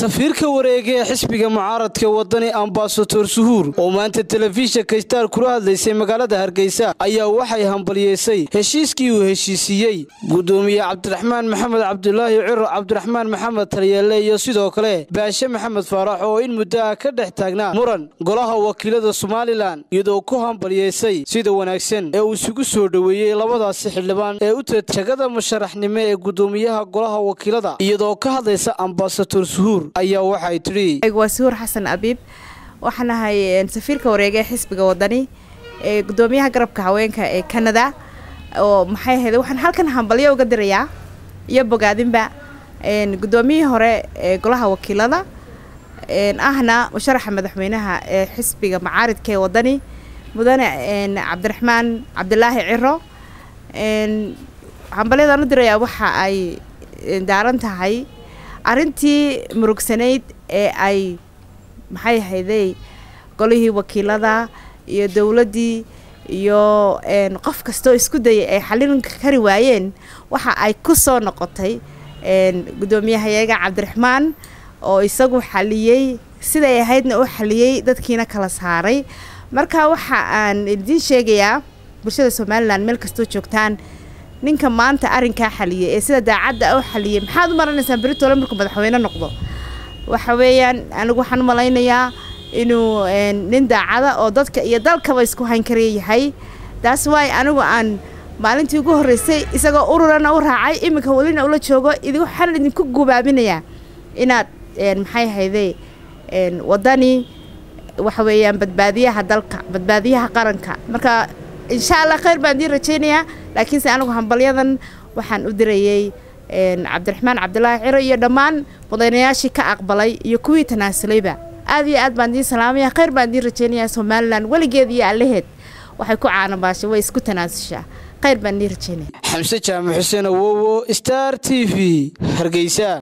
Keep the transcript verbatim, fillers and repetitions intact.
safiirka wareega ee xisbiga mucaaradka wadani ambassador Suhuur oo maanta telefishinka Star kula hadlaysay magaalada Hargeysa ayaa waxay hambalyeysay heshiiskii uu heshiisiyay gudoomiye Cabdiraxmaan Maxamed Cabdullaahi Ciro Cabdiraxmaan Maxamed Taliyale iyo sidoo kale Baashe Maxamed Faarax oo in muddo ka dhex taagnaa muran golaha wakiilada Somaliland iyadoo ku hambalyeysay sida wanaagsan ee uu isugu soo dhaweeyay labadaas xildhibaan ee u tagada musharaxnimo ee gudoomiyaha golaha wakiilada iyadoo ka hadlaysa ambassador Suhuur ayaa waxay tiri waa Suhuur Xasan Abiib waxaan ahay safiirka wareega xisbiga wadani ee gudoomiyaha garabka haweenka ee Canada oo maxay ahayd waxaan halkan hambalyo uga dirayaa iyo bogaadinba een gudoomiyihii hore ee golaha wakiilada een ahna musharaxa madaxweynaha ee xisbiga mucaaradka ee wadani mudane een Cabdiraxmaan Cabdullaahi Ciro een hambalyadan u dirayaa waxa ay daaran tahay arintii murugsanayd ee ay maxay ahaydey golihii wakiilada iyo dawladii iyo een qof kasto isku dayay ay xalin kari waayeen waxa ay ku soo noqotay een gudoomiyaha Cabdiraxmaan oo isagu xaliyay sida ay ahaydna u xaliyay dadkiina kala saaray marka waxa aan idin sheegayaa bulshada Somaliland meel kasto joogtaan ninka maanta arinka xaliyay ee sida daacadda u xaliyay maxaad u maranaysaa berito markuu madaxweyne noqdo waxa weeyaan anigu waxaan malaynayaa inuu nin daacada oo dadka iyo dalkaba isku hayn yahay taas way anigu aan maalintii ugu horeysay isagoo ururana u raacay imika walina ula joogo idin waxaan idinku gubaabinayaa inaad maxay hayday wadani waxa weeyaan badbaadiyaha dalka badbaadiyaha qaranka marka insha Allah khayr baan diin rajaynayaa laakiin si anigu hambalyadan waxaan u dirayay Cabdiraxmaan Cabdullaahi Ciro iyo dhamaan mudanayaashii ka aqbalay iyo kuwii tanaasuleyba aad iyo aad baan diin salaamaya khayr baan diin rajaynayaa Somaliland waligeed iyo allaheed waxay ku caana baashay way isku tanaasushaa khayr baan diin rajaynayaa Xamse Jaamac Xuseen Awowo Star T V Hargeysa.